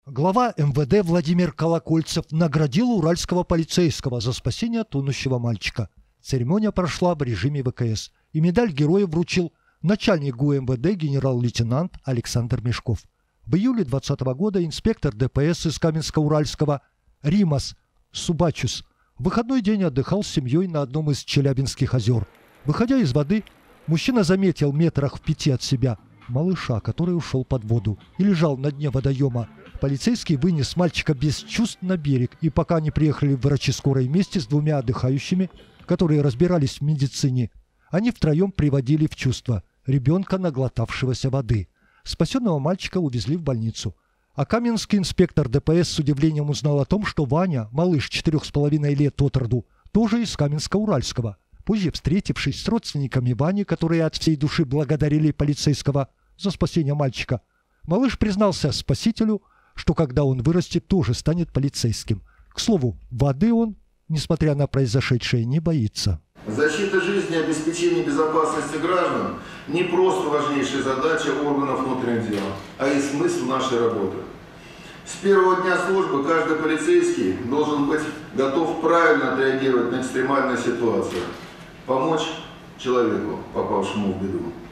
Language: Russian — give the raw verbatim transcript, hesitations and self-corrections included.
Глава эм вэ дэ Владимир Колокольцев наградил уральского полицейского за спасение тонущего мальчика. Церемония прошла в режиме вэ ка эс, и медаль героя вручил начальник ГУ эм вэ дэ генерал-лейтенант Александр Мешков. В июле двадцатого года инспектор дэ пэ эс из Каменска-Уральского Римас Субачус в выходной день отдыхал с семьей на одном из Челябинских озер. Выходя из воды, мужчина заметил метрах в пяти от себя малыша, который ушел под воду и лежал на дне водоема. Полицейский вынес мальчика без чувств на берег, и пока не приехали врачи скорой вместе с двумя отдыхающими, которые разбирались в медицине, они втроем приводили в чувство ребенка, наглотавшегося воды. Спасенного мальчика увезли в больницу. А каменский инспектор дэ пэ эс с удивлением узнал о том, что Ваня, малыш четырех с половиной лет от роду, тоже из Каменска-Уральского. Позже, встретившись с родственниками Вани, которые от всей души благодарили полицейского за спасение мальчика, малыш признался спасителю, что когда он вырастет, тоже станет полицейским. К слову, воды он, несмотря на произошедшее, не боится. Защита жизни и обеспечение безопасности граждан не просто важнейшая задача органов внутренних дел, а и смысл нашей работы. С первого дня службы каждый полицейский должен быть готов правильно отреагировать на экстремальную ситуацию, помочь человеку, попавшему в беду.